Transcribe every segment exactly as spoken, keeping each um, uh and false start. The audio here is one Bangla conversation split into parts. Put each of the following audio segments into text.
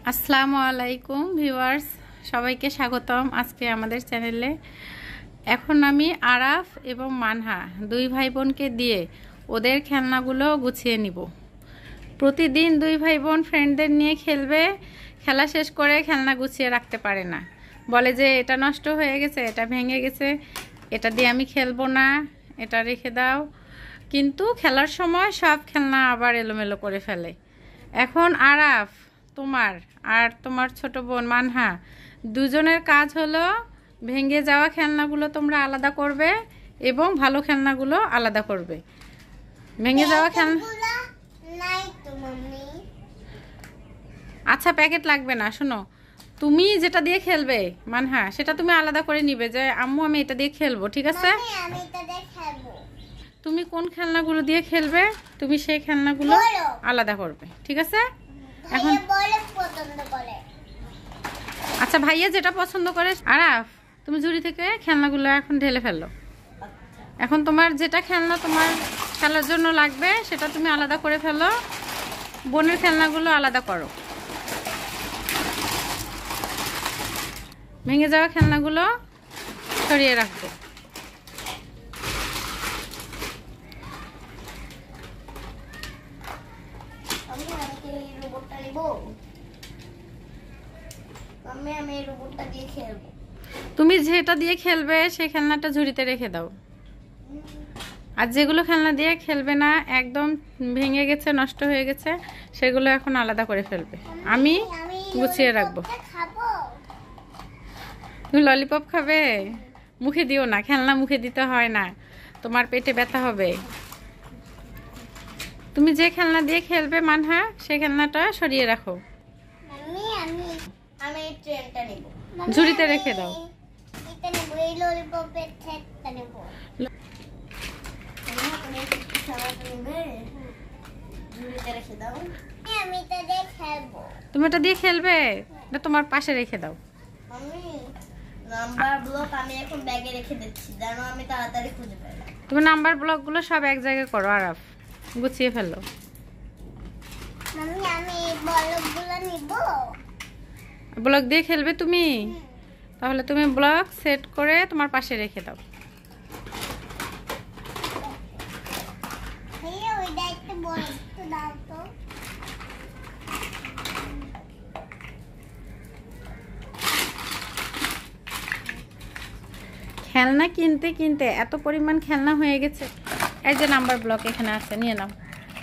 আসসালামু আলাইকুম ভিউয়ার্স, সবাইকে স্বাগতম আজকে আমাদের চ্যানেলে। এখন আমি আরাফ এবং মানহা দুই ভাই বোনকে দিয়ে ওদের খেলনাগুলো গুছিয়ে নিব। প্রতিদিন দুই ভাই বোন ফ্রেন্ডদের নিয়ে খেলবে, খেলা শেষ করে খেলনা গুছিয়ে রাখতে পারে না, বলে যে এটা নষ্ট হয়ে গেছে, এটা ভেঙে গেছে, এটা দিয়ে আমি খেলবো না, এটা রেখে দাও। কিন্তু খেলার সময় সব খেলনা আবার এলোমেলো করে ফেলে। এখন আরাফ তোমার আর তোমার ছোট বোন মানহা দুজনের কাজ হলো ভেঙে যাওয়া খেলনাগুলো তোমরা আলাদা করবে এবং ভালো খেলনাগুলো আলাদা করবে। ভেঙে যাওয়া খেলনা নাই তো মাম্মি। আচ্ছা, প্যাকেট লাগবে না। শোনো, তুমি যেটা দিয়ে খেলবে মানহা সেটা তুমি আলাদা করে নিবে, যে আম্মু আমি এটা দিয়ে খেলবো, ঠিক আছে? আমি এটা দিয়ে খেলবো। তুমি কোন খেলনাগুলো দিয়ে খেলবে তুমি সেই খেলনাগুলো আলাদা করবে, ঠিক আছে? এখন পছন্দ করে। আচ্ছা, ভাইয়া যেটা পছন্দ করে। আরাফ, তুমি ঝুড়ি থেকে খেলনাগুলো এখন ঢেলে ফেলো। এখন তোমার যেটা খেলনা তোমার খেলার জন্য লাগবে সেটা তুমি আলাদা করে ফেলো, বোনের খেলনাগুলো আলাদা করো। ভেঙে যাওয়া খেলনাগুলো সরিয়ে রাখবো। তুমি যেটা দিয়ে খেলবে সেই খেলনাটা ঝুড়িতে রেখে দাও, আর যেগুলো খেলনা দিয়ে খেলবে না, একদম ভেঙে গেছে, নষ্ট হয়ে গেছে, সেগুলো এখন আলাদা করে ফেলবে। আমি গুছিয়ে রাখবো। তুমি ললিপপ খাবে? মুখে দিও না, খেলনা মুখে দিতে হয় না, তোমার পেটে ব্যথা হবে। তুমি যে খেলনা দিয়ে খেলবে মানহা সেই খেলনাটা সরিয়ে রাখো, ঝুড়িতে রেখে দাও। তুমি এটা দিয়ে খেলবে, এটা তোমার পাশে রেখে দাও। নাম্বার ব্লক আমি এখন ব্যাগে রেখে দিচ্ছি, জানো আমি তাড়াতাড়ি খুঁজে পাই। তুমি নাম্বার ব্লকগুলো সব এক জায়গায় করো, আরাফ গুছিয়ে ফেলো। মাম্মি আমি ব্লকগুলো নিব। ব্লক দিয়ে খেলবে তুমি? তাহলে তুমি ব্লক সেট করে তোমার পাশে রেখে দাও। ভাইয়া ওইটা একটা বড় একটু দাও তো। খেলনা কিনতে কিনতে এত পরিমাণ খেলনা হয়ে গেছে। এই যে নাম্বার ব্লক এখানে আছে, নিয়ে নাও।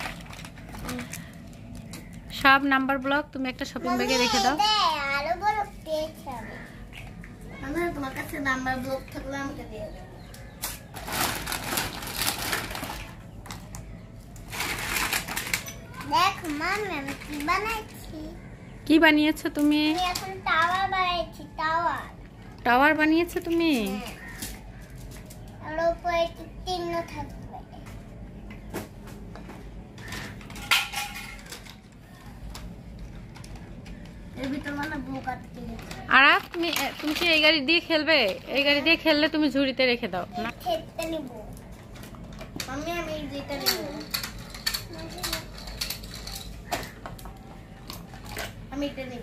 সব নাম্বার ব্লক তুমি একটা শপিং ব্যাগে রেখে দাও। আরো বড় পেয়েছি আমি। আমি তোমার কাছে নাম্বার ব্লক থাকলে আমাকে দিয়ে দাও। দেখ মাম্মি আমি কি বানাইছি। কি বানিয়েছো তুমি? আমি এখন টাওয়ার বানাইছি, টাওয়ার। টাওয়ার বানিয়েছো তুমি? আর উপরে চিহ্ন থাকবে। এর ভিতর মানে ব্লক আটকে গেছে। আরাফ, তুমি তুমি কি এই গাড়ি দিয়ে খেলবে? এই গাড়ি দিয়ে খেললে তুমি ঝুড়িতে রেখে দাও না। খেতে নিব মাম্মি, আমি যেটা নিব আমি এটা নিব।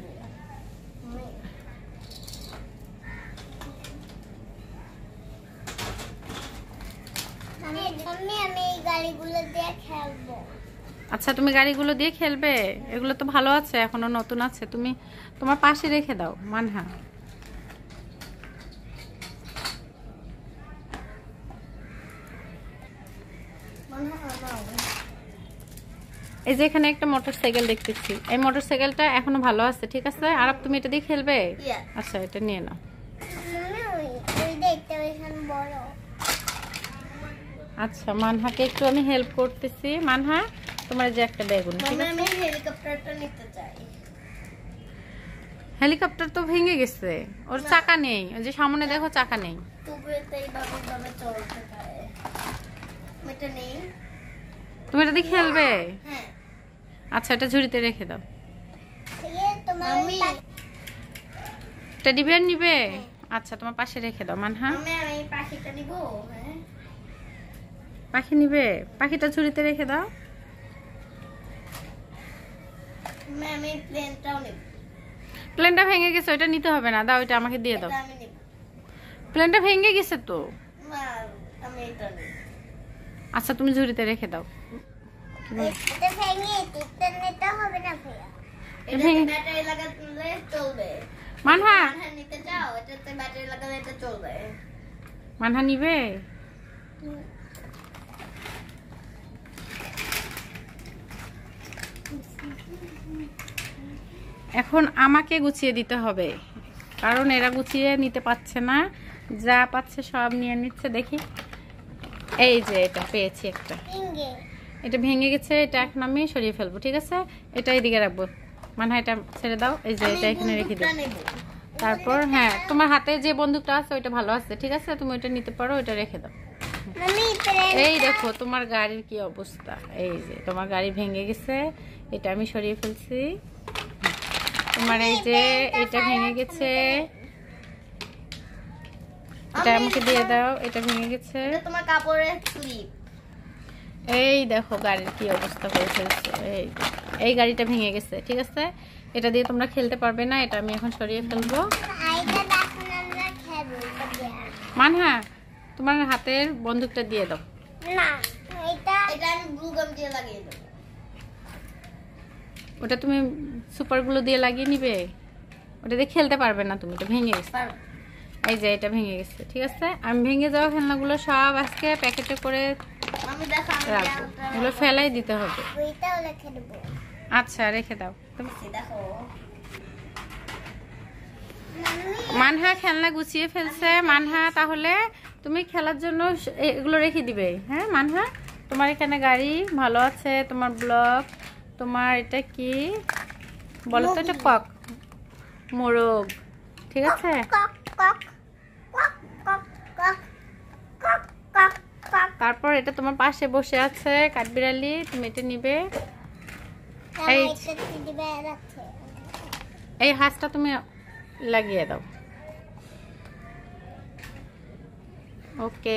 মাম্মি আমি এই গাড়িগুলো দিয়ে খেলবো। আচ্ছা, তুমি গাড়িগুলো দিয়ে খেলবে? এগুলো তো ভালো আছে, এখনো নতুন আছে, তুমি তোমার পাশে রেখে দাও মানহা। এই যে এখানে একটা মোটরসাইকেল দেখতেছি, এই মোটরসাইকেলটা এখনো ভালো আছে, ঠিক আছে? আর তুমি এটা দিয়ে খেলবে? আচ্ছা, এটা নিয়ে নাও। আচ্ছা, মানহাকে একটু আমি হেল্প করতেছি। মানহা, তোমার যে একটা বেগুন, ঠিক আছে? আমি হেলিকপ্টারটা নিতে চাই। হেলিকপ্টার তো ভেঙে গেছে, ওর চাকা নেই। ওই যে সামনে দেখো, চাকা নেই। তুমি এটা দিয়ে খেলবে? আচ্ছা, এটা ঝুড়িতে রেখে দাও। টেডি বিয়ার নিবে? আচ্ছা, তোমার পাশে রেখে দাও মানহা। পাখি নিবে? পাখিটা ঝুড়িতে রেখে দাও। আমি প্লেনটাও নেব। প্লেনটা ভেঙে গেছে, ওইটা নিতে হবে না, দাও ওইটা আমাকে দিয়ে দাও। এটা আমি নিব প্লেনটা ভেঙে গেছে তো। না, আমি এটা নিব। আচ্ছা তুমি ঝুড়িতে রেখে দাও। এটা ভেঙে এটা নিতে হবে না ভাইয়া, এটা ব্যাটারি লাগালে চলবে। মানহা মানহা নিতে চাও? এটাতে ব্যাটারি লাগালে এটা চলবে। মানহা নিবে? এখন আমাকে গুছিয়ে দিতে হবে, কারণ এরা গুছিয়ে নিতে পারছে না, যা পাচ্ছে সব নিয়ে নিচ্ছে। দেখি, এই যে এটা পেয়েছি একটা, এটা ভেঙে গেছে, এটা এখন আমি সরিয়ে ফেলবো। ঠিক আছে, এটা এইদিকে রাখবো। মানে এটা ছেড়ে দাও, এই যে এটা এখানে রেখে দিও। তারপর হ্যাঁ, তোমার হাতে যে বন্দুকটা আছে ওইটা ভালো আছে, ঠিক আছে, তুমি ওইটা নিতে পারো, ওইটা রেখে দাও। এই দেখো তোমার গাড়ির কি অবস্থা, এই যে তোমার গাড়ি ভেঙে গেছে, এটা আমি সরিয়ে ফেলছি। তোমার এই যে এটা ভেঙে গেছে, এটা আমাকে দিয়ে দাও, এটা ভেঙে গেছে। তোমার কাপড়ের ক্লিপ। এই দেখো গাড়ির কি অবস্থা করে ফেলছে, এই এই গাড়িটা ভেঙে গেছে। ঠিক আছে, এটা দিয়ে তোমরা খেলতে পারবে না, এটা আমি এখন সরিয়ে ফেলবো। মানহা তোমার হাতের বন্দুকটা দিয়ে দাও। না, এটা এটা আমি গ্লু গাম দিয়ে লাগিয়ে দেব। ওটা তুমি সুপার গ্লু দিয়ে লাগিয়ে নিবে, ওটা দিয়ে খেলতে পারবে না তুমি, এটা ভেঙে গেছে। এই যে এটা ভেঙে গেছে। ঠিক আছে, আমি ভেঙে যাওয়া খেলনাগুলো সব আজকে প্যাকেটে করে আমি দেখা রাখবো, এগুলো ফেলাই দিতে হবে। ওইটাও রেখে দেব। আচ্ছা রেখে দাও। দেখো মানহা খেলনা গুছিয়ে ফেলছে। মানহা তাহলে তুমি খেলার জন্য এগুলো রেখে দিবে। হ্যাঁ মানহা, তোমার এখানে গাড়ি ভালো আছে, তোমার ব্লক, তোমার এটা কি বলো তো, এটা কক মোরগ। ঠিক আছে, তারপর এটা তোমার পাশে বসে আছে কাঠবিড়ালি, তুমি এটা নিবে। এই এই হাঁসটা তুমি লাগিয়ে দাও। ওকে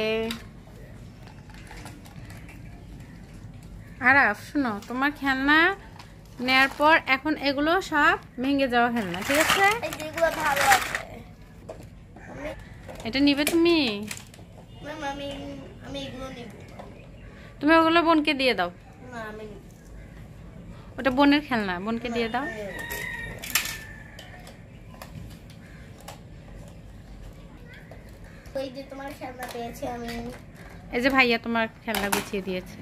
আরাফ, শুনো, তোমার খেলনা নেয়ার পর এখন এগুলো সব ভেঙে যাওয়া খেলনা। ঠিক আছে, এগুলো ভালো আছে, এটা নিবে তুমি? আমি আমি এগুলো নিব। তুমি ওগুলো বোনকে দিয়ে দাও। না আমি ওটা বোনের খেলনা, বোনকে দিয়ে দাও। ওই যে তোমার খেলনা পেয়েছি আমি, এই যে ভাইয়া তোমার খেলনা গুছিয়ে দিয়েছে।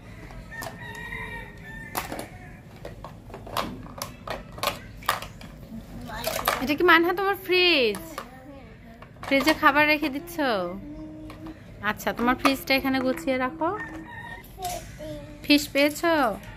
এটা কি মানহা তোমার ফ্রিজ? ফ্রিজে খাবার রেখে দিচ্ছ? আচ্ছা, তোমার ফ্রিজটা এখানে গুছিয়ে রাখো। ফিশ পেয়েছো?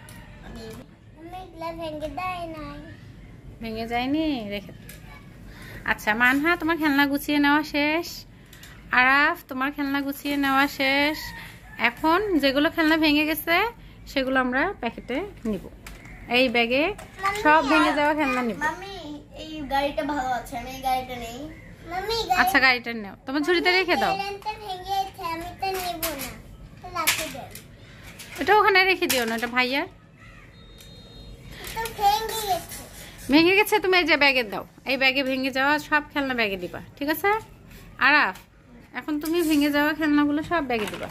ভেঙে যায়নি, রেখে। আচ্ছা মানহা, তোমার খেলনা গুছিয়ে নেওয়া শেষ। আরাফ, তোমার খেলনা গুছিয়ে নেওয়া শেষ। এখন যেগুলো খেলনা ভেঙে গেছে সেগুলো আমরা প্যাকেটে নিব। এই ব্যাগে সব ভেঙে যাওয়া খেলনা নিব। মামি এই গাড়িটা ভালো আছে, আমি এই গাড়িটা নেই। মামি আচ্ছা গাড়িটা নাও, তোমার ঝুড়িতে রেখে দাও। প্লেনটা ভেঙে গেছে, আমি তো নেব না, তো রাখে দেন। এটা ওখানে রেখে দিও না, এটা ভাইয়ার। তো ভেঙে গেছে। ভেঙে গেছে, তুমি এই যে ব্যাগে দাও। এই ব্যাগে ভেঙে যাওয়া সব খেলনা ব্যাগে দিবা। ঠিক আছে আরাফ, এখন তুমি ভেঙে যাওয়া খেলনাগুলো সব ব্যাগে দিবা।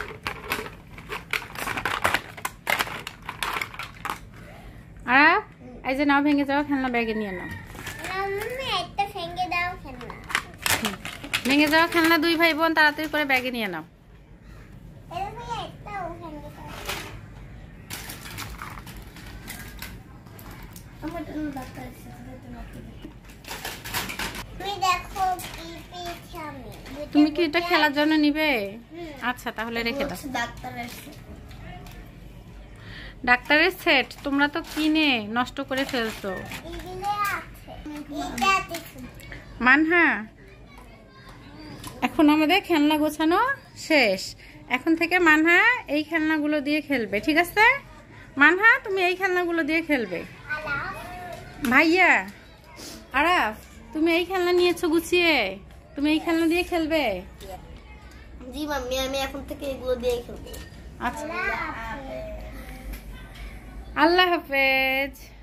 আরাফ, এই যে নাও, ভেঙে যাওয়া খেলনা ব্যাগে নিয়ে নাও। মাম্মি একটা ভেঙে দাও খেলনা। ভেঙে যাওয়া খেলনা দুই ভাই বোন তাড়াতাড়ি করে ব্যাগে নিয়ে নাও। এর ভাই একটাও ভেঙে দাও। আমার তো ডাক্তার এসেছে, তুমি দেখো কি পেয়েছি আমি। তুমি কি এটা খেলার জন্য নিবে? আচ্ছা তাহলে রেখে দাও। ডাক্তার এসেছে। ডাক্তারের সেট তোমরা তো কিনে নষ্ট করে ফেলছো। এগুলো আছে, এটা আছে। মানহা, এখন আমাদের খেলনা গোছানো শেষ। এখন থেকে মানহা এই খেলনাগুলো দিয়ে খেলবে। ঠিক আছে মানহা, তুমি এই খেলনাগুলো দিয়ে খেলবে। ভাইয়া আরাফ, তুমি এই খেলনা নিয়েছো গুছিয়ে, তুমি এই খেলনা দিয়ে খেলবে? জি মাম্মি, আমি এখন থেকে এগুলো দিয়ে খেলবো। আচ্ছা, আল্লাহ হাফেজ।